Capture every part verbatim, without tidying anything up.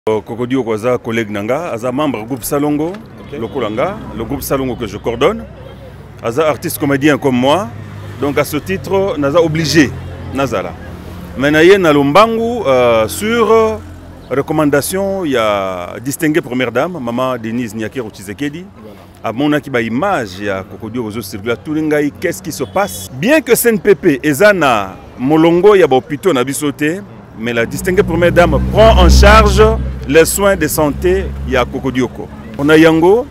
Kokodio Kwaza, collègue Nanga, Aza membre du groupe Salongo, okay. Le Kolanga, le groupe Salongo que je coordonne. Aza artiste comédien comme moi, donc à ce titre, Naza obligé, Nazala. Mais Naye Nalombangu, euh, sur recommandation, il y a distingué première dame, maman Denise Nyakero Tshisekedi. À mon akiba image, il y a Kokodio Ozo Circula Touringaï, qu'est-ce qui se passe? Bien que C N P P, Ezana, Molongo, il y a Bopito, Nabisote, mais la distinguée première dame prend en charge les soins de santé, il y a Kokodioko. On a Yango,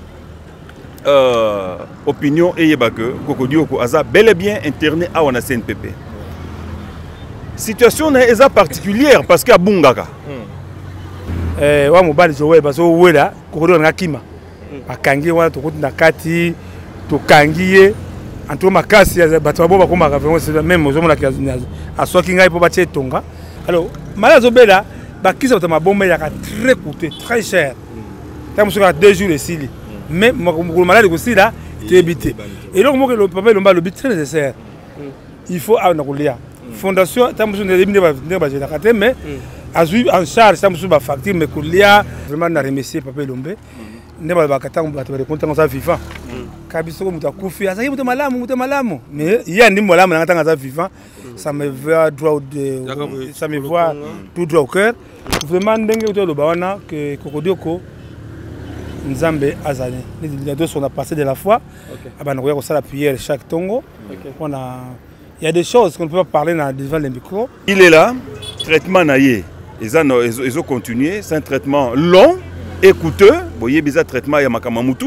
euh, opinion et Yebake, Kokodioko, Aza bel et bien interné à la C N P P. Situation est particulière parce qu'il y a Bungaka. Eh, wa mobali zowe bazo wela kokodo na kima. Akangi wana to kutina kati to kangiye anto makasi ya bato babo bakoma ka vraiment même ozo mona kiazo asoki ngai po batie tonga. Alors malazo bela bakisa bato mabombe ya ka très coûteux, très cher. Tamu soka deux jours ici. Mais mo malade ko sila tébité. Et donc mo le papa lomba le but très nécessaire. Il faut avoir na fondation tamu so ne ba ne ba jela kate mais a en charge tamu so ba facture mais ko lia vraiment na remercier papa Lombe. Ne ba bakata bato ba content ça vivant. Kabiso ko muta kufi asa muta malamu muta malamu mais il y a ndi malamu na tanga ça vivant ça me va droit de ça me voit tout droit au cœur. Vraiment ndenge uto lo bawana que Kokodioko Nzambe azali. Les deux sont passé de la foi. Abana ko ça la prière chaque tongo. On a il y a des choses qu'on ne peut pas parler dans devant les micros. Il est là, traitement naïe. Ils ont ils ont continué, c'est un traitement long et coûteux. Vous voyez bizarre traitement ya makamamutu.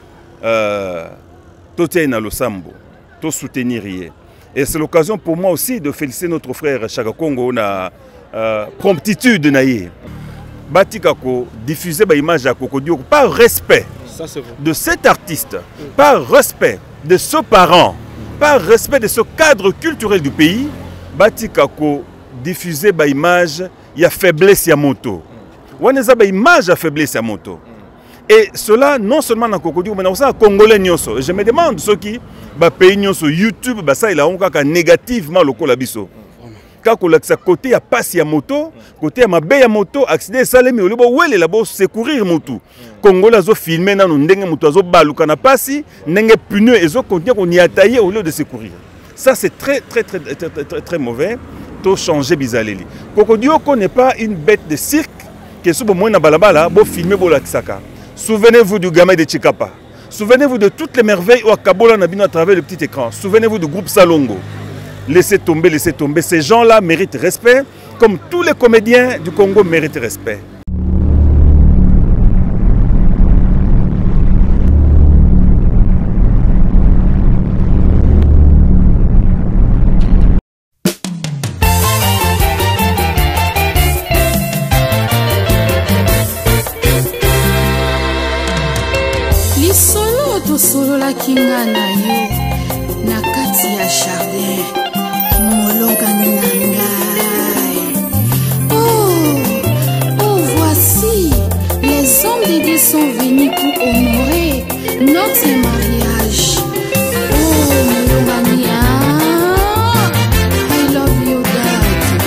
Euh toté na losambo, to soutenir. Et c'est l'occasion pour moi aussi de féliciter notre frère Chaka Congo na euh, promptitude naïe. Batikako diffuser ba image à Kokodioko par respect ça, de cet artiste, mmh. par respect de ce parent, par respect de ce cadre culturel du pays, Batikako diffuser ba image ya faiblesse ya moto. Waneza ba image ya faiblesse ya moto. Et cela non seulement dans Kokodioko mais aussi en congolais nyoso. Je me demande ceux qui ba pays nyoso YouTube ba ça il a onka négativement le kolabiso. Quand on a côté à passer à moto, côté à ma baie à moto, accident salé mais au lieu de là-bas secourir moto. Congo là zo filmé na ndenge moto zo baluka na passi, ndenge pneu et zo continue qu'on y a taillé au lieu de secourir. Ça c'est très très très très très, très, très mauvais. To changer bizaleli. Kokodioko n'est pas une bête de cirque qui est sous bon na balabala, bo filmer bo laksaka. Souvenez-vous du gamin de Chikapa. Souvenez-vous de toutes les merveilles au Kabola Nabino à travers le petit écran. Souvenez-vous du groupe Salongo. Laissez tomber, laissez tomber. Ces gens-là méritent respect, comme tous les comédiens du Congo méritent respect. Lisolo to solo la kinga na yo na kati ya jardin. Oh, oh, voici, les hommes de Dieu sont venus pour honorer notre mariage. Oh, Molongania, I love you, Dad.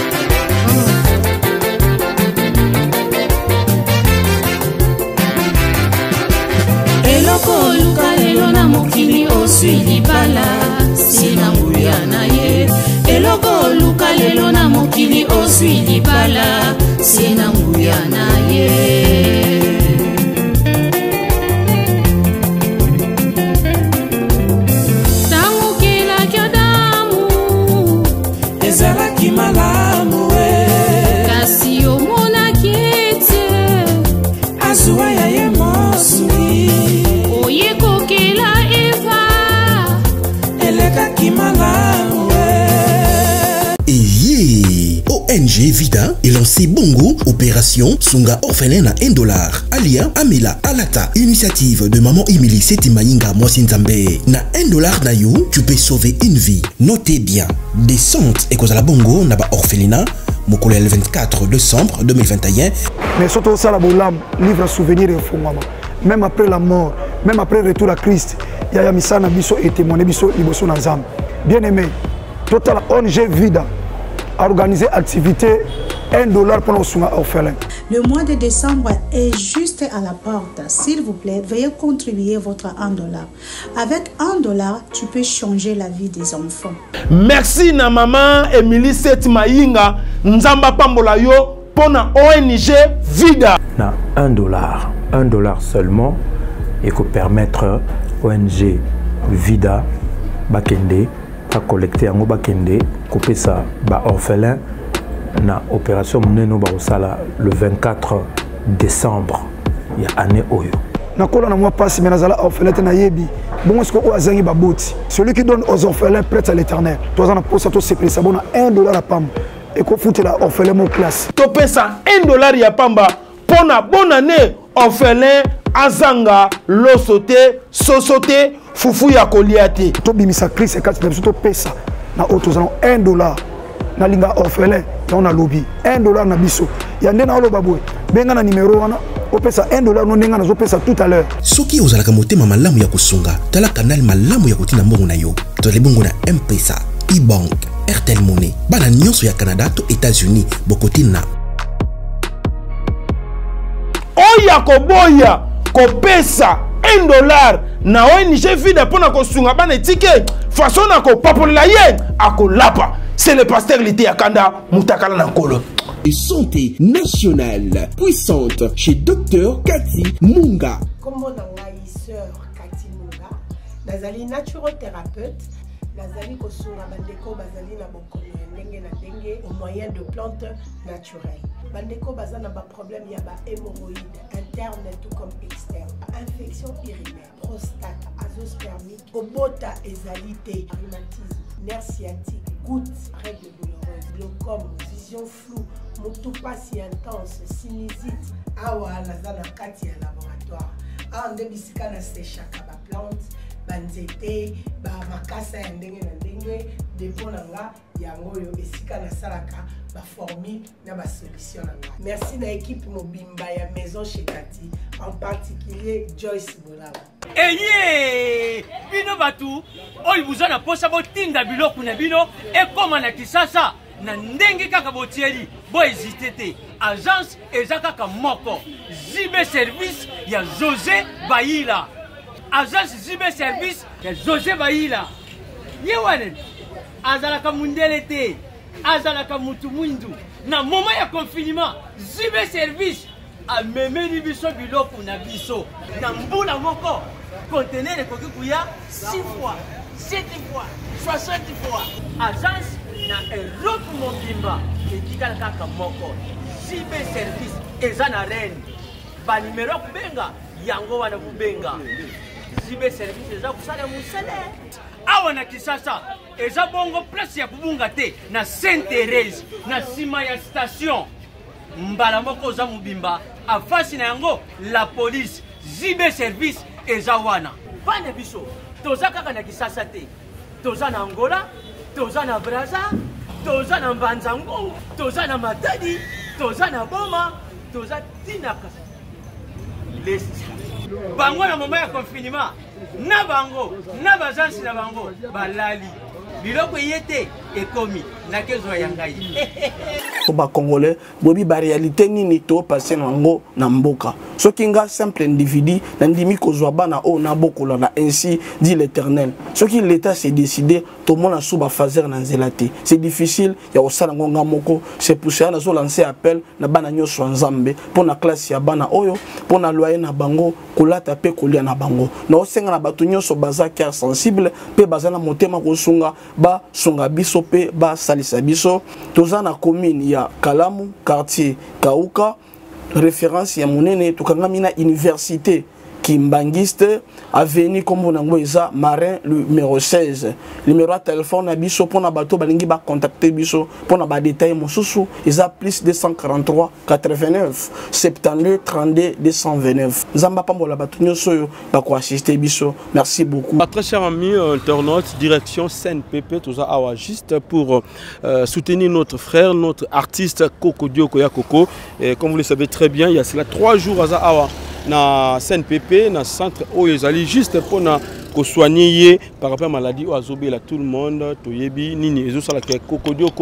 Oh. Eloko luka lelo na mokili osui libala, sina nguya na ye. Eloko luka lelo na mokili osui libala sina nguya na ye. Tango kila kyodamu ezalaki malamu we kasi omona kiete azuwa ya ye mosui oyeko kila eva elekaki malamu. O N G Vida est lancé Bongo, opération Sunga orphelin à un dollar. Alia Amela Alata, initiative de maman Emily Setimayinga Mwasinzambe. Na un dollar na you, tu peux sauver une vie. Notez bien, descente et cause à la Bongo na ba orphelinat, Mokole le vingt-quatre décembre deux mille vingt et un. Mais surtout ça la bolam, livre souvenir et fond maman. Même après la mort, même après le retour à Christ, Yaya Misana Biso et témoigné Biso Liboso Nazam. Bien aimé, total O N G Vida a organisé activité un dollar pour nos orphelins. Le mois de décembre est juste à la porte. S'il vous plaît, veuillez contribuer votre un dollar. Avec un dollar, tu peux changer la vie des enfants. Merci na maman Émilie Seti Mayinga, Nzamba Pambola yo pour na O N G Vida. Na un dollar, un dollar seulement, et que permettre O N G Vida Bakende à collecter en Bakende, couper ça ba orphelin na opération Mneno Barosala le vingt-quatre décembre il y a année oyo. Nakola na moi passe mais nazala orphelin na yebi. Bon est-ce que o azangi baboti. Celui qui donne aux orphelins prête à l'Éternel. Toi on a pour ça tout c'est pris ça bon un dollar à pam. Et qu'on foute la orphelin mon classe. To pesa un dollar ya pamba pour na bonne année orphelin azanga losote sosote fufu ya koliate. To bimisa Christ et quatre personnes to pesa na autos un dollar. Na linga orphelin on a lobby un dollar na biso. Ya ndena olo babwe. Benga na numéro wana opesa un dollar no ndenga na zo pesa tout à l'heure. Soki ozalaka motema malamu ya kusunga tala canal malamu ya kotina mbongo na yo. To le bongo na M-Pesa, E-Bank, Airtel Money. Bana nyonso ya Canada to États-Unis bokotina. Oya koboya kopesa un dollar na O N G Vida pona kosunga bana ticket façon na ko papolela ye akolapa. C'est le pasteur Lité Akanda Moutakala Nankolo. Santé nationale puissante chez docteur Cathy Munga. Comme mon sœur Cathy Munga, nazali naturothérapeute, nazali kosunga bandeko bazali na bokono ndenge na ndenge au moyen de plantes naturelles. Bandeko bazana ba problème ya ba hémorroïdes interne tout comme externe, infection urinaire, prostate, azoospermie, obota ezalité, rhumatisme, nerf sciatique, gouttes, règles douloureuses, glaucome, vision floue, motupa si intense, sinusite, awa nazana kati ya laboratoire. Awa nde bisika na séchaka ba plante, banzete, ba makasa ya ndenge na ndenge, depo nanga yango yo esika na salaka ba formule na ba solution nanga. Merci na équipe mobimba ya maison chez Cathy, en particulier Joyce Bolaba. Eye bino batu oyi buzana posa botinda biloko na bino ekoma na kisasa na ndenge kaka botieli bo hésiter te agence eza kaka moko Zibe service ya José Bayila agence Zibe service ya José Bayila yewane azalaka mundele te azalaka mutu mwindu na moment ya confinement Zibe service amemeli biso biloko na biso na mbula moko conteneur ekoki kuya six fois, sept fois, soixante fois. Agence na eloko mobimba etikala kaka moko. Zibe service eza na reine. Ba numero kubenga yango wana kubenga. Zibe service eza kusala musele. Awa na Kisasa eza bongo place ya kubunga te na Sainte Thérèse na sima ya station. Mbala moko za mubimba afasi na yango la police Zibe service eza wana bana biso toza kaka na Kisasa te toza na Angola toza na Brazza toza na Mbanzango toza na Matadi toza na Boma toza tinaka les bango na moment ya confinement na bango na bazansi na bango balali biloko yete ekomi na kezo ya ngai to ba congolais bobi ba réalité nini to passer nango na mboka soki nga simple individu na ndimi kozwa bana o na bokola na ainsi dit l'Éternel soki l'état s'est décidé to mona suba fazer na nzelate c'est difficile ya osala ngonga moko c'est pousser na zo lancer appel na bana nyoso nzambe pona classe ya bana oyo pona loyer na bango kolata pe kolia na bango na osenga na batu nyoso baza cœur sensible pe bazana motema kosunga ba sunga biso pe ba salisa biso toza na commune ya Kalamu quartier Kauka référence ya monene tukangami na université Kimbangiste avenue comme nango eza Marin numéro seize numéro de téléphone na biso pona bato balingi ba contacter biso pona ba détail mosusu eza plus deux cent quarante-trois quatre-vingt-neuf soixante-douze trente-deux deux cent vingt-neuf nzamba pambola bato nyoso yo ba ko assister biso merci beaucoup. Très cher ami internaute direction Sen Pepe toza awa juste pour euh, soutenir notre frère notre artiste Koko Dioko ya Koko et comme vous le savez très bien il y a cela trois jours à awa na Sen Pepe na centre oyezali juste pour na ko soigner par rapport à maladie ou azobela tout le monde toyebi nini ezo sala ke Koko Dioko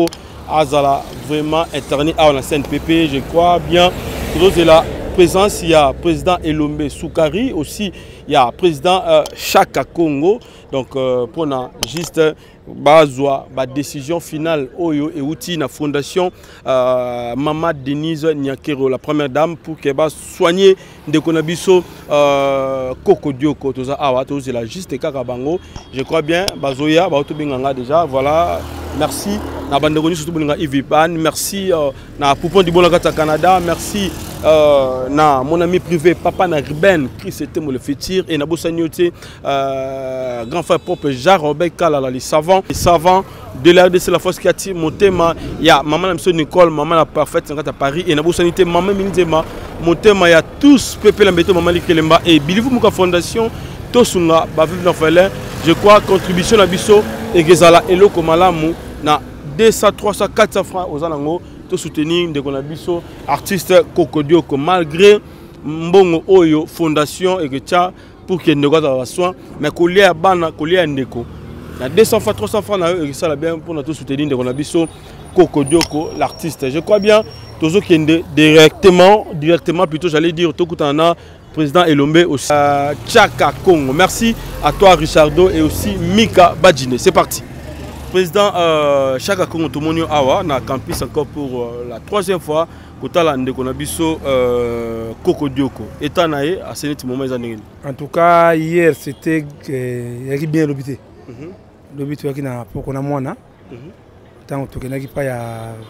Azala vraiment interné à la C N P P, je crois bien. De la présence, il y a le président Elombe Soukari, aussi il y a le président euh, Chaka Congo. Donc euh, pour na juste bazwa ba décision finale oyo et outil na fondation euh, Mama Denise Nyakero, la première dame, pour qu'elle va soigner de konabiso euh, Koko Dioko toza awa toza la juste kakabango. Je crois bien bazoya ba otobinganga déjà. Voilà, merci na bandegoni surtout bolinga Ivipan, merci euh, na Poupon di Bolakata Canada, merci euh, na mon ami privé Papa na Riben qui c'était le futur et na Bossagnoté euh, grand frère propre Jean Robert Kalala les savants les savants de l'R D C la force qui a tiré mon thème. Il y a maman la Nicole, maman la parfaite à Paris et na Bossagnoté maman Minzema mon thème. Il y a tous Pépé Lambeto maman Likelemba et Bilivu Muka Fondation Tosunga Baviv Nofele. Je crois contribution à Bisso et Gezala Elo Komalamu na deux cents, trois cents, quatre cents francs aux Anango. Tout soutenir de Konabiso, artiste Koko Dioko, malgré Mbongo Oyo, fondation et que tcha pour qu'il ne soit pas soin, mais qu'on l'ait à Bana, qu'on l'ait à Ndeko. Il y a deux cents francs, trois cents francs, et ça bien pour nous soutenir de Konabiso, Koko Dioko, l'artiste. Je crois bien, tous ceux qui sont directement, directement plutôt, j'allais dire, tout le temps, président Elombe aussi. Euh, Chaka Congo. Merci à toi, Richardo, et aussi Mika Badjine. C'est parti. Président euh, Chaka Congo Tomonio Awa na campus encore pour euh, la troisième fois kotala ndeko na biso euh, Koko Dioko état naé à ce moment ezanengeni. En tout cas hier c'était euh, yaki bien lobité. Mhm. Lobité yaki na poko na mwana. Mhm. Tant to kenaki pa ya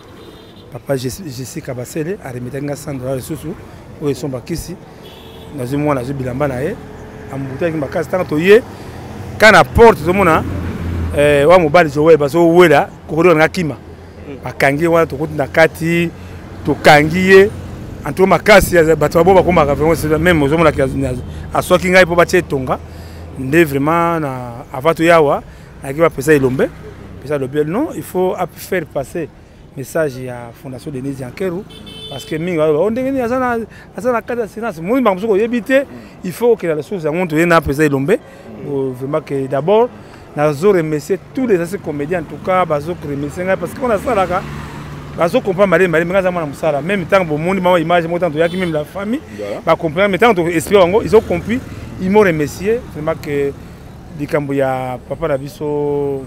papa Jessica Basele a remettre nga Sandra Lesusu o son bakisi na ze mwana ze bilamba na ye amuta ki makasi tant to ye kana porte to mona eh wa mobali jowe baso wela kokoro na kima bakangi wana to kutina kati to kangiye anto makasi ya bato babo bakoma ka vraiment même ozo mona asoki ngai po batie tonga nde vraiment na avato yawa akiwa pesa Elombe pesa Elombe non il faut faire passer message ya fondation Denise Nyakero parce que mingi on ndengeni azana azana kata silence moi bango ko yebite il faut que la source ya monto yena pesa Elombe vraiment que d'abord nazo remercier tous les anciens comédiens en tout cas bazo remercier parce qu'on a ça là bazo comprendre malé malé ngaza mwana musala même temps bon monde maman image moi tant to yaki même la famille ba comprendre mais tant to esprit ngo ils ont compris ils m'ont remercié vraiment que dikambo ya papa na biso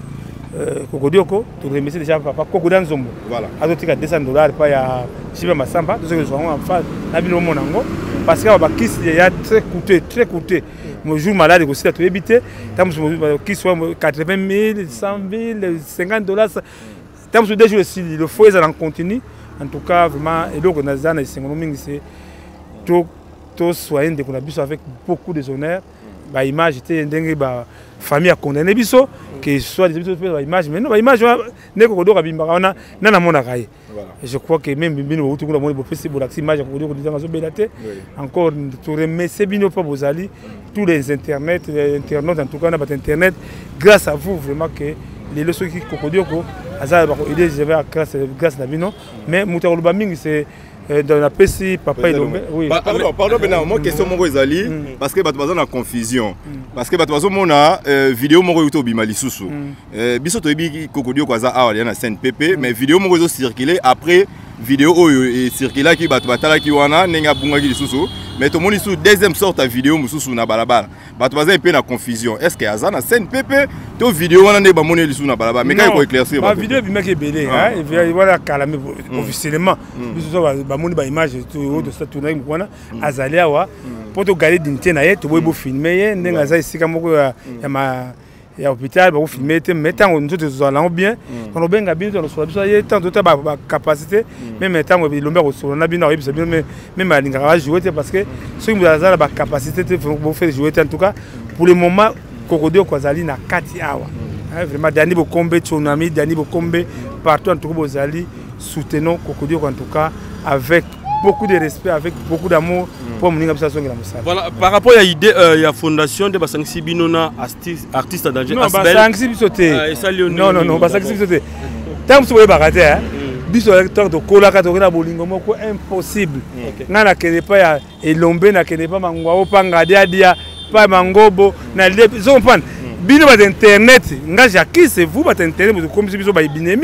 Koko Dioko to remercier déjà papa Koko Danzombo voilà azotika deux cents dollars pa ya Shiba Masamba tout ce que je en face na bino monango parce que ba kiss ya très coûteux très coûteux mon jour malade aussi à tout éviter tant qui soit quatre-vingt mille cent mille cinquante dollars tant que déjà aussi le foyer ça en continue en tout cas vraiment et donc on a ça c'est c'est tout tout soyez de qu'on a biso avec beaucoup de honneur ba image était ndenge ba famille a condamné biso que soit des biso ba image mais non ba image ne ko do ka bimba ona na na mona kai je crois que même bino wutu kuna moni bo pesi bo l'axi image ko do ko dizanga zo belate encore to remercier bino pa bozali tous les internet internautes en tout cas na ba internet grâce à vous vraiment que les leçons qui Koko Dioko azala ba ko aider je vais grâce grâce na bino mais mutalo ba mingi c'est dans la P C papa Elombe oui pardon pardon ben moi question mon ezali parce que bato baza na confusion parce que bato bazo mona vidéo moko yoto bima lisusu biso to yebi Koko Dioko aza awa ya na scène P P mais vidéo moko zo circuler après vidéo oyo et circuler ki bato batala ki wana nenga bunga ki lisusu mais to moni sous deuxième sorte vidéo mususu na balabala bato baza un peu na confusion est-ce que aza na scène P P to vidéo wana ne ba moni lisusu na balabala mais quand il faut éclaircir ba vidéo bima ki belé hein et voilà calme officiellement biso ba moni ba image to de ça tourner mwana azali awa pour to garder dignité na ye to boy bo filmer ye ndenga za isika moko ya ma ya hôpital ba filmer te mettant on tout zo bien on benga bien to so biso ye tant to ba capacité même temps Elombe ko so na bien na yebisa bien mais même alinga va jouer parce que ceux qui ont ba capacité te faut faire jouer en tout cas pour le moment Koko Dioko azali na kati awa vraiment Dani Bokombe Tsunami Dani Bokombe partout en tout cas bozali soutenons Koko Dioko en tout cas avec beaucoup de respect, avec beaucoup d'amour pour mon organisation. Voilà, par rapport à l'idée, il y a fondation de Basangsi Binona, artiste d'Angers. Non, Basangsi Bisoté. Non, non, non, Basangsi Bisoté. Tant que vous avez un biso de cola katorina bolingo moko impossible. Nana kene pas ya Elombe na kene pas mangwa opanga dia dia pas mangobo na les on pan bino ba internet nga jaki c'est vous ba internet vous comme biso ba binemi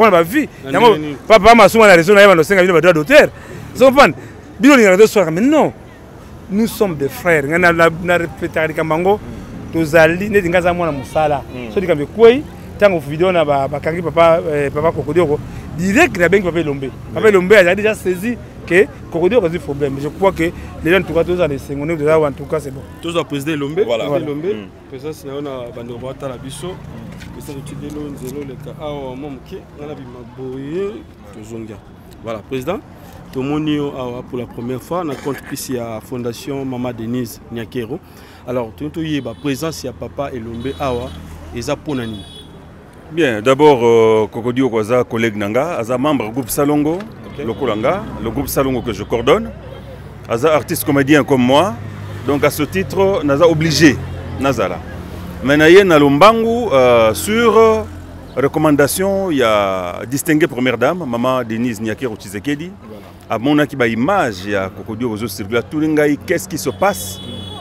pour la vie. Papa m'a souvent la raison d'aller dans le cinq droit d'auteur. Vous comprenez? Bino ni radio soir mais non. Nous sommes des frères. Na na na répéter Kambango. Tozali ne dingaza mwana musala. So dikambe kwei tango vidéo na ba kangi papa papa Kokodio direct na bengi papa Lombe. Papa Lombe a déjà saisi que Kokodio a des problèmes. Je crois que les gens en tout cas tous en secondaire déjà en tout cas c'est bon. Tous à président Lombe. Voilà. Lombe. Président c'est on a bando bata la biso. Président de Tidelo Nzelo le ka awa momuke na la bimaboye tozonga. Voilà président. Tout le monde pour la première fois, on a compte ici à la Fondation Maman Denise Nyakero. Alors, tout le monde présence, il y a Papa et Lombe Awa et Zaponani. Bien, d'abord, Kokodio Kwaza, collègue Nanga, Aza membre du groupe Salongo, okay. Le Kolanga, le groupe Salongo que je coordonne. Aza artiste comédien comme moi. Donc, à ce titre, Naza obligé, Nazala. Maintenant, il y a Nalombangu euh, sur recommandation, il y a distingué première dame, Maman Denise Nyakero Tshisekedi. À mon avis, il y a une image, il y a Kokodio Circulaire, qu'est-ce qui se passe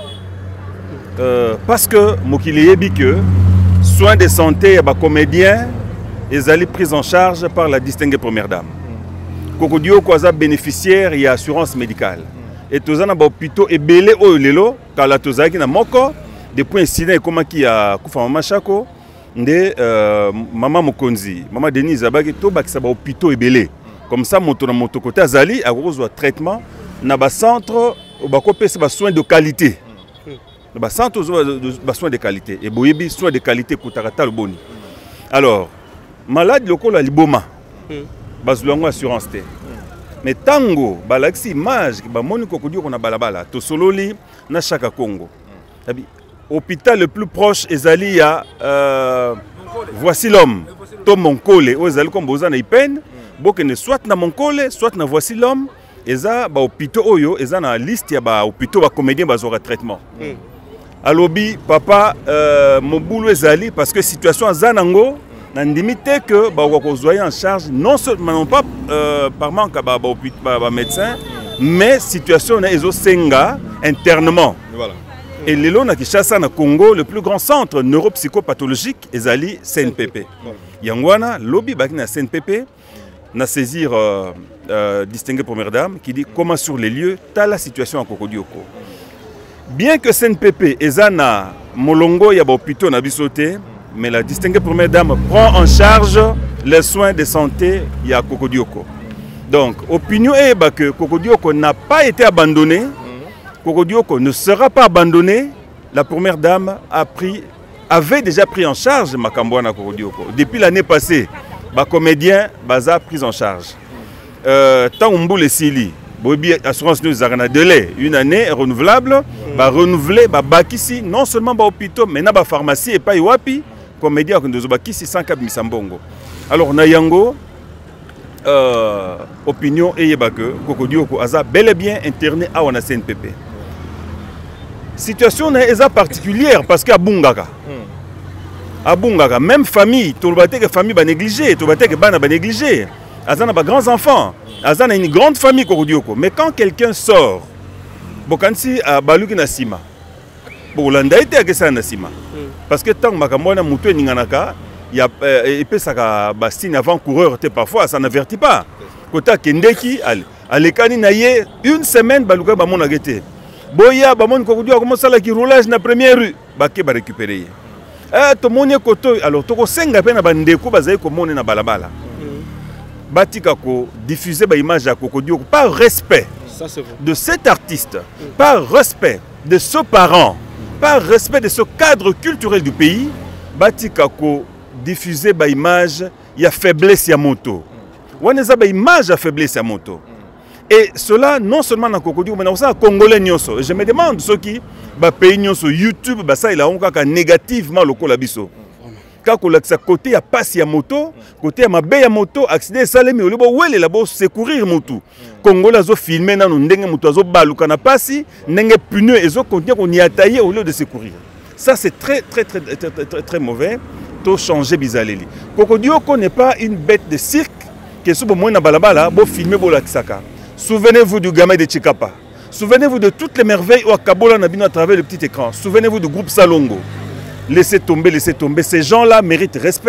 euh, parce que, je sais que soins de santé, les comédiens, ils sont pris en charge par la distinguée première dame. Kokodio est bénéficiaire, il y a assurance médicale. Et tous les hôpitaux et belé au lelo, car la toza qui n'a moko, depuis incident comme qui a Koufa Mama Chako, de Maman Mokonzi, Maman Denise Abagi, tout bak sa hôpitaux et belé. Comme ça, mon tour moto côté Azali a gros traitement na ba centre au bakopé c'est soins de qualité. Ba centre de soins de qualité et boyebi soins de qualité kotarata le boni. Alors, malade lokola liboma. Bazulongo assurance té. Mais tango balaxi image ba moni kokodio kona balabala to sololi na chaka Congo. Tabi hôpital le plus proche ezali ya euh, voici l'homme. To Monkole o ezali comme bozana ipene. Bokene soit na Monkole, soit na voici l'homme, eza ba hôpitaux oyo, eza na liste ya ba hôpitaux ba comédien bazora traitement. Mm. Alobi papa euh, mobulu ezali parce que situation azanango na ndimité que ba ko zoyer en charge non seulement non pas euh, par manque ba ba, ba, ba médecin, mais situation na ezo senga internement. Voilà. Et lelo na Kinshasa na Congo, le plus grand centre neuropsychopathologique ezali C N P P. Yangwana lobi ba na C N P P na saisir euh, euh, distinguée première dame qui dit comment sur les lieux t'as la situation à Kokodioko. Bien que C N P P ezana molongo ya hôpital na bisoté, mais la distinguée première dame prend en charge les soins de santé ya Kokodioko. Donc opinion est bah, que Kokodioko n'a pas été abandonné. Kokodioko ne sera pas abandonné. La première dame a pris, avait déjà pris en charge Makambouana Kokodioko depuis l'année passée. Les comédiens baza pris en charge. Euh, tant on boule sili, bobi assurance nous a délai une année renouvelable, ba renouveler ba bakisi non seulement ba hôpital mais na ba pharmacie et pas iwapi comédien que nous bakisi sans cap misambongo. Alors na yango euh, opinion et yeba que Kokodioko aza bel et bien interné à wana C N P P. Situation est particulière parce qu'à Bungaka. Abungaka, même famille, tout le que famille va négliger, tout le que bana va négliger. Azana ba grands enfants, Azana une grande famille Kokodioko. Mais quand quelqu'un sort, bokansi a baluki na sima. Bolanda été que ça na sima. Parce que tant makamona mutu ninganaka, il y a epé saka bastine avant coureur te parfois ça n'avertit pas. Kota kendeki al alekani na ye une semaine baluka ba mona gete. Boya ba mon Kokodioko comment ça la qui roulage na première rue, ba ke ba récupérer. Eh, to moni koto alors to ko senga pe na bandeko bazai ko moni na balabala. Mm. Batika ko diffuser ba image ya Kokodioko par respect ça, de cet artiste, mm. par respect de ce parent, mm. par respect de ce cadre culturel du pays, batika ko diffuser ba image ya faiblesse ya moto. Mm. Waneza ba image ya faiblesse ya moto. Et cela, non seulement dans Kokodioko, mais aussi en Congolais. Et je me demande ce qui va payer sur YouTube, ça il a encore négativement le colabiso. Quand on a côté à passer à moto, côté à ma belle moto, accident salé, au lieu de là-bas secourir moto. Congolais ont filmé dans une dengue moto, ont baluka na passi, n'engue pneu et ont continué qu'on y a taillé au lieu de secourir. Ça c'est très très très très très très, très mauvais. Tout changer bizaleli. Kokodioko n'est pas une bête de cirque qui est sous moins na balabala, bo filmer bo la kisaka. Souvenez-vous du gamin de Chikapa. Souvenez-vous de toutes les merveilles au Kabola Nabino à travers le petit écran. Souvenez-vous du groupe Salongo. Laissez tomber, laissez tomber. Ces gens-là méritent respect.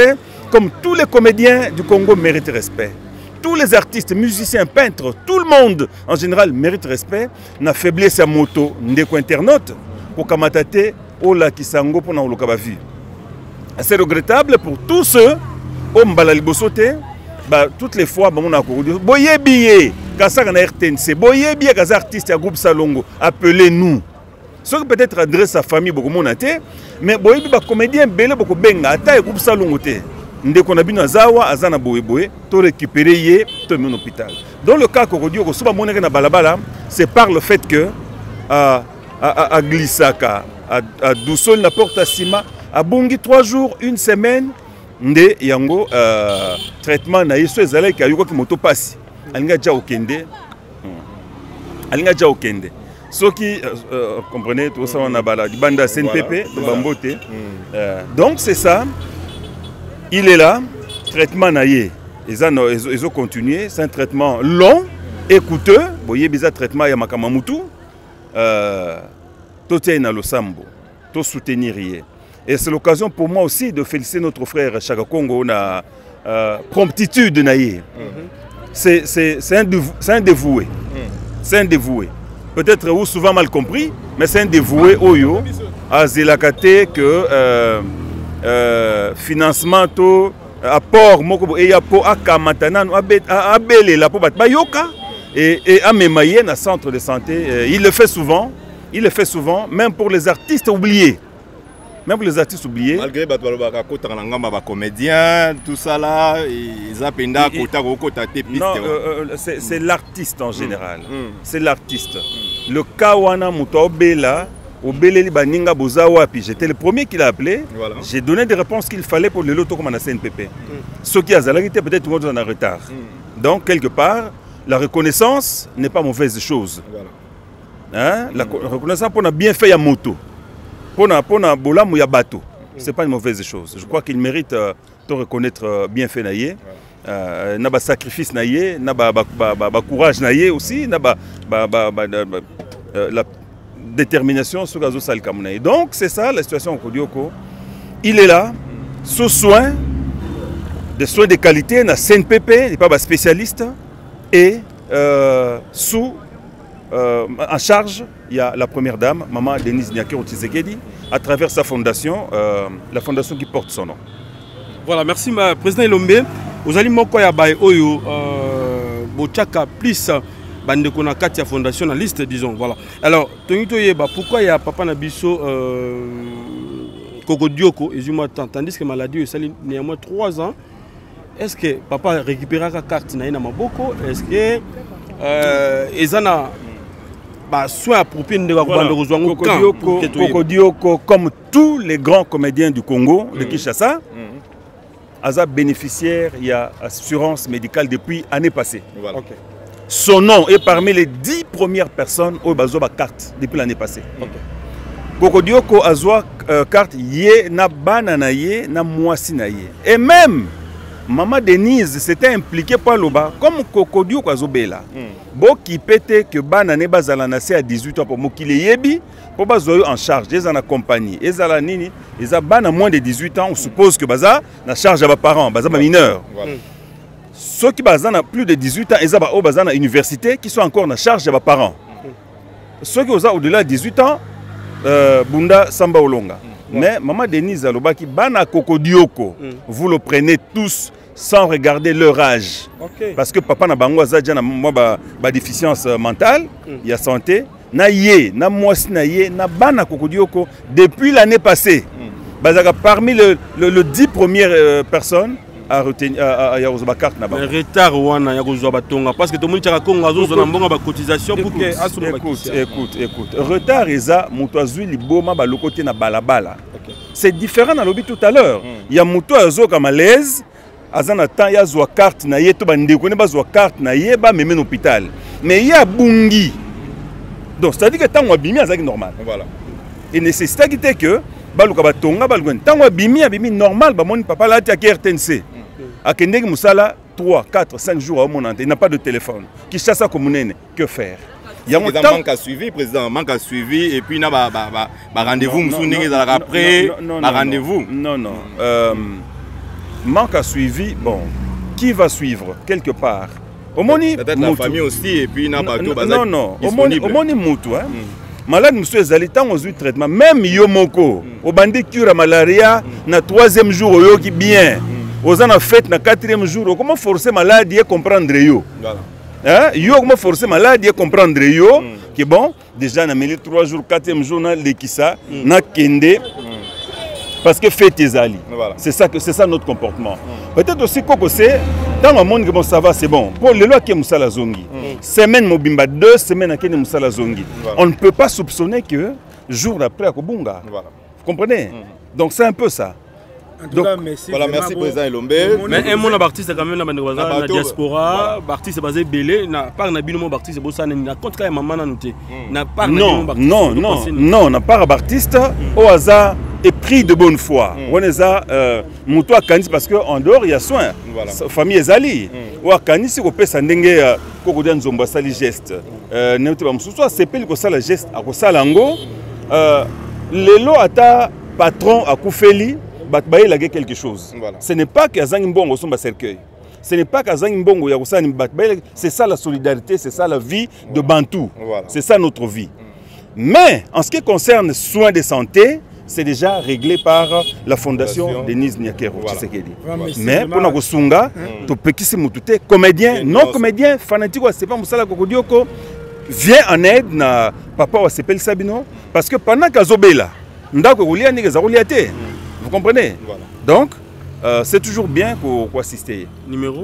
comme tous les comédiens du Congo méritent respect. Tous les artistes, musiciens, peintres, tout le monde en général mérite respect. Na faiblesse à moto, ndeko internaute, pour kamatate, ola kisango pour na oloka vie. C'est regrettable pour tous ceux, au mbala libosote, bah, toutes les fois, on a couru. Boye billet, kasa na R T N C, boye billet, kasa artiste à groupe Salongo, appelez-nous. Ceux qui peut-être adressent sa famille, beaucoup de mais boye billet, comédien, belé, beaucoup benga, ata groupe Salongo te. Ndeko na bino zawa azana boye boye to récupérer yé to mon hôpital. Dans le cas Kokodio ko soba monere na balabala, c'est par le fait que à à à glissaka à Doussol na porte à Sima à bongi trois jours, une semaine nde yango euh, traitement na yeso ezala ki ayuko ki moto passe. Alinga ja okende. Alinga ja okende. Ceux qui euh, comprenez tout ça on a bala banda C N P P de Bambote. Donc c'est ça. Il est là, traitement naïe. Ils ont continué, c'est un traitement long et coûteux. Vous voyez, il y a un traitement à Makamamutu. Tout est dans le sambo, tout soutenir. Et c'est l'occasion pour moi aussi de féliciter notre frère Chaka Congo na euh, promptitude naïe. C'est un, un dévoué. C'est un dévoué. Peut-être ou souvent mal compris, mais c'est un dévoué Oyo à Zelakate que. Euh, Euh, financement to apport moko et ya po akamatana abele la po bayoka et et amemaye na centre de santé. Il le fait souvent, il le fait souvent même pour les artistes oubliés. Même pour les artistes oubliés. Malgré batbalobaka kota ngamba ba comédien tout ça là, ils appenda kota kota te piste. Non, c'est c'est l'artiste en général. Mm. Mm. C'est l'artiste. Mm. Le kawana mutobela Obeleli Baninga Bozawa, puis j'étais le premier qui l'a appelé. Voilà. J'ai donné des réponses qu'il fallait pour le loto comme on a C N P P. Mm. Ce qui a zalagité peut-être tout le monde en retard. Mm. Donc, quelque part, la reconnaissance n'est pas mauvaise chose. Voilà. Hein? La mm. reconnaissance pour a bien fait à moto. Pour na bolam ou ya bateau. Ce n'est pas une mauvaise chose. Je crois qu'il mérite euh, de reconnaître euh, bien fait naïe. Euh, n'a pas sacrifice naïe, n'a pas courage naïe aussi, n'a pas la détermination sur Gazo Salkamounaï. Donc c'est ça la situation au Kodioko. Il est là, sous soin, des soins de qualité, na C N P P, il n'est pas spécialiste, et euh, sous, euh, en charge, il y a la première dame, Maman Denise Nyakero Tshisekedi, à travers sa fondation, euh, la fondation qui porte son nom. Voilà, merci ma président Elombe. Vous allez m'envoyer à Oyo, Bochaka, plus. Bande Konakati à fondation la liste disons voilà. Alors Tonito Yeba pourquoi il y a papa Nabiso euh, Kokodioko et moi tandis que maladie ça néanmoins trois ans. Est-ce que papa récupérera sa carte na maboko est-ce que euh ezana bah soin approprié de Kokodioko Kokodioko comme tous les grands comédiens du Congo de Kinshasa Aza bénéficiaire il y a assurance médicale depuis l'année passée. Voilà. Okay. Son nom est parmi les dix premières personnes au Bazoba carte depuis l'année passée. Kokodioko a zoa carte yé na banana yé na moisi na yé. Et même Maman Denise s'était impliquée par l'Oba comme Kokodioko a zobela. Bo qui pétait que banane bazala nase à dix-huit ans pour mokile yebi pour bazoyo en charge des en compagnie. Et zala nini ils a ban à moins de dix-huit ans on suppose que baza na charge à ba parents baza ba mineur. Voilà. Ceux qui ont plus de dix-huit ans, ils ont à l'université, qui sont encore en charge de leurs parents. Ceux qui ont au-delà de dix-huit ans, euh, Bunda Samba Olonga. Mm. Mais Maman Denise Alobaki, Bana Kokodioko, mm. vous le prenez tous sans regarder leur âge. Okay. Parce que papa n'a pas déficience mentale, il mm. y a santé. Na yé, na moisi na yé, na Bana Kokodioko, depuis l'année passée. Mm. Parmi les le, le dix premières euh, personnes, à retenir à Yarozoba carte na ba retard wana Yarozoba tonga parce que tout le monde tchaka Congo azo na mbonga ba cotisation pour que asolo ba écoute écoute écoute retard eza muto azui liboma ba lokote na balabala. C'est différent dans lobby tout à l'heure. Il y a muto azo ka malaise azana temps ya zo carte na ye to ba ndeko ne ba zo carte na ye ba meme hôpital. Mais il y a bungi. Donc c'est à dire que tant wa bimi azaki normal. Voilà. Et nécessité que baluka ba tonga balugwen tant wa bimi abimi normal ba moni papa la ti à R T N C. À Kendegi Moussala, trois, quatre, cinq jours au monde, il n'a pas de téléphone. Qui chasse à Komunene, que faire? Il y a un manque à suivi, président, manque à suivi, et puis il y a un rendez-vous, après, un rendez-vous. Non, non. Euh, manque à suivi, bon, qui va suivre quelque part? Omoni peut-être la famille aussi et puis n'a pas tout non non omoni omoni mutu hein malade monsieur ezali tant aux traitement même yo moko au bandi cure malaria na troisième jour yo qui bien aux en fait na quatrième jour comment forcer malade et comprendre yo voilà hein yo comment forcer malade et comprendre yo que bon déjà na meli trois jours quatrième jour na lekisa na kende parce que fait tes ali voilà. C'est ça que c'est ça notre comportement peut-être aussi koko c'est dans le monde que bon ça va c'est bon pour les lois qui musala zongi semaine mobimba deux semaines à kene musala zongi on ne peut pas soupçonner que jour après à Kobunga voilà. Vous comprenez mm. Donc c'est un peu ça. En tout donc, cas, merci. Voilà, merci président Elombe. Mais un monde artiste quand même dans la diaspora, artiste basé belé, n'a pas na binomo artiste c'est ça n'a compte quand maman n'a noté. N'a pas non non non non n'a pas artiste au hasard et pris de bonne foi. On est à muto akani parce que en dehors il y a soin. Famille ezali. Ou akani si ko pesa ndenge ko ko dan zomba sali geste. Euh n'importe pas muso c'est peli ko sala geste a ko sala ngo euh lelo ata patron akufeli batbaye lage quelque chose. Voilà. Ce n'est pas qu'Azang Mbongo somba cercueil. Ce n'est pas qu'Azang Mbongo yakusani batbaye, c'est ça la solidarité, c'est ça la vie voilà. De Bantou. Voilà. C'est ça notre vie. Mm. Mais en ce qui concerne soins de santé, c'est déjà réglé par la fondation, fondation. Denise Nyakero. Voilà. Voilà. Mais pour nous Sunga, tu peux qui se moutouter comédien, non comédien, fanatique c'est pas Moussala Kokodioko vient en aide na papa wa Sepel Sabino parce que pendant qu'Azobela, ndako kulia ni kezakoliate. Vous comprenez voilà. Donc, euh, c'est toujours bien pour assister. Numéro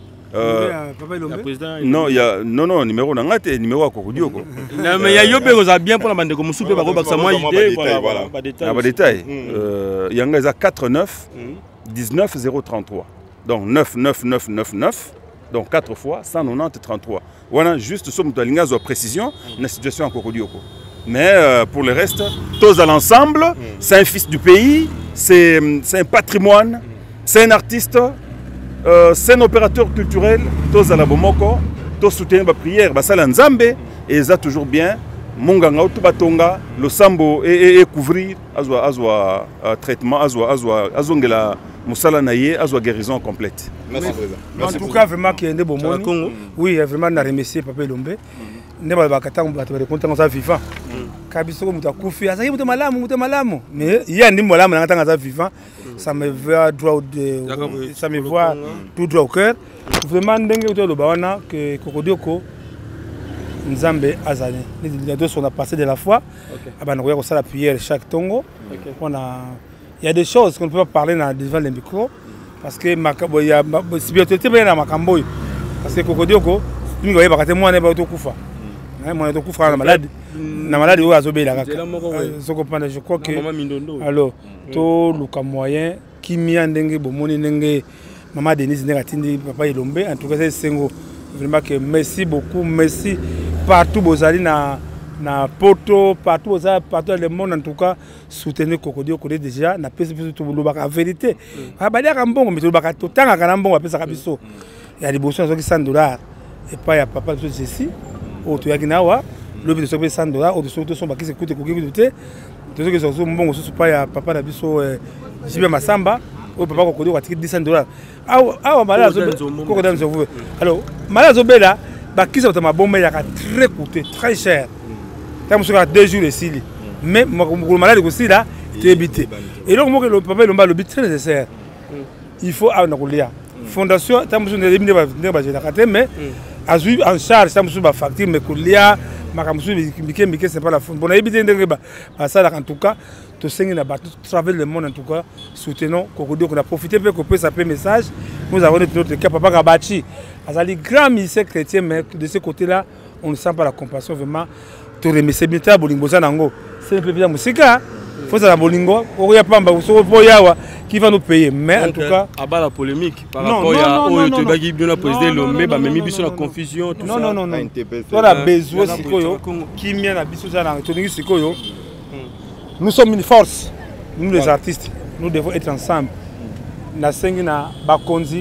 euh, non, il y a non non numéro n'angate numéro à Kokodio ko. Non mais il y a yobé oza bien pour la bande comme soupe ba ko baksa moi idée voilà voilà pas détail. Pas détail. Euh il y a un quatre-neuf dix-neuf zéro trente-trois. Donc neuf neuf neuf neuf neuf donc quatre fois cent quatre-vingt-dix trente-trois. Voilà juste somme de linga zo précision la situation à Kokodio ko. Mais euh, pour le reste, tous à l'ensemble, mm. C'est un fils du pays, c'est un patrimoine, mm. C'est un artiste, euh, c'est un opérateur culturel, tous à la Bomoko, tous soutenir la prière, bah ça l'Anzambe, et ça toujours bien, Monganga Utubatonga, le Sambo et, et, et couvrir, azwa azwa traitement, azwa azwa azongela Moussala Naye, azwa guérison complète. Merci président. En tout cas, vraiment qu'il y a des bons mots. Oui, vraiment, on a remercié Papa Elombe. Ne ba ba katanga ba ba konta ngasa vivant kabiso ko muta kufi asa muta malamu muta malamu mais il y a ndi malamu na ngata ngasa vivant ça me va droit de ça me voit tout droit au cœur vraiment ndenge to ba wana que Kokodioko Nzambe azali les deux on a passé de la foi abana ko ça la prière chaque tongo on a il y a des choses qu'on ne peut pas parler devant les micros parce que makabo il y a spiritualité na makambo parce que Kokodioko nous voyons pas que moi n'est pas tout kufa moi je suis malade na malade où azobela kaka je crois que alors to luka moyen qui mia ndenge bomoni ndenge maman Denise Negatindi papa Elombe en tout cas c'est sengo vraiment que merci beaucoup merci partout bozali na na poto partout bozali partout dans le monde en tout cas soutenir Kokodioko déjà na pesi tout lobaka en vérité abali ka mbongo mais to lobaka to tanga kana mbongo apesa kabiso ya liboso soki cent dollars et pas ya papa tout ceci au tu yakinawa le but de cent dollars au dessus de son bakise coûte ko gibi douter de ce que sont bon ce pas ya papa na biso Jibé Masamba au papa ko ko dix cents dollars ah ah mala zo ko dans zo alors mala zo bela bakise to ma bombe ya très coûté très cher comme sur deux jours ici mais mo malade aussi là tu éviter et donc moi le papa le mba le but très nécessaire il faut avoir na fondation tamu sur ne ba ne ba je mais à suivre en charge ça me sur ma facture mais Koulia makamusu bike bike c'est pas la faute bon éviter ndenge ba ça en tout cas to sengi na ba traverser le monde en tout cas soutenons Kokodioko on a profité pour que ça peut message nous avons notre cas papa Kabachi azali grand ministère chrétien mais de ce côté là on ne sent pas la compassion vraiment to remercier bita bolingo za nango c'est un peu bien musika faut ça la bolingo oya pamba so boyawa qui va nous payer mais en tout cas à bas la polémique par rapport à au te bagi bien la président Lomé ba memi biso la confusion tout ça non non non non on a besoin sikoyo qui mien na biso za na toningi sikoyo nous sommes une force nous les artistes nous devons être ensemble na sengi na bakonzi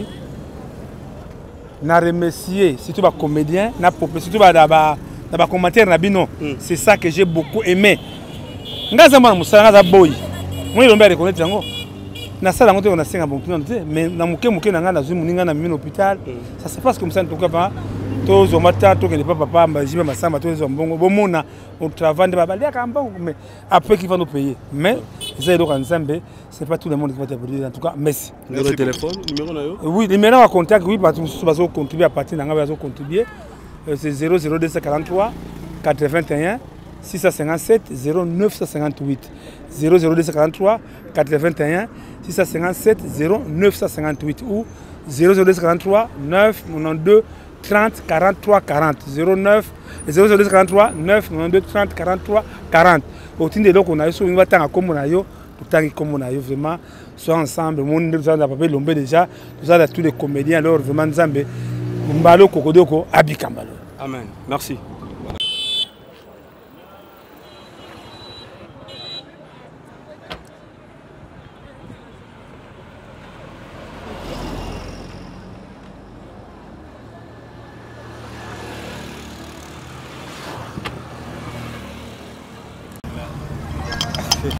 na remercier surtout ba comédien na surtout ba ba ba commentaire na bino c'est ça que j'ai beaucoup aimé ngaza mwana musala ngaza boy moi Elombe reconnaître yango na sala ngote on a cinq bon plan mais na muke muke na nga na zui muninga na mimi hôpital ça se passe comme ça en tout cas pas tous au matin tout que les papa papa mbajiba masamba tous au mbongo bomona on travaille de babalia kambongo mais après qui va nous payer mais zéro kanzambe c'est pas tout le monde qui va t'appeler en tout cas merci numéro de téléphone numéro na yo oui numéro à contact oui parce que nous va contribuer à partir d'anga va contribuer c'est zéro zéro deux cent quarante-trois quatre-vingt-un six cent cinquante-sept zéro neuf cent cinquante-huit zéro zéro deux cent quarante-trois quatre-vingt-un six cent cinquante-sept zéro neuf cent cinquante-huit ou zéro zéro deux cent quarante-trois neuf quatre-vingt-douze trente quarante-trois quarante zéro neuf zéro zéro deux cent quarante-trois neuf quatre-vingt-douze trente quarante-trois quarante au titre de donc on a eu sur une bataille comme on a eu tout à comme on a eu vraiment soit ensemble monde nous a pas lombé déjà nous a tous les comédiens alors vraiment Nzambe Mbalo Kokodoko Abikambalo. Amen. Merci.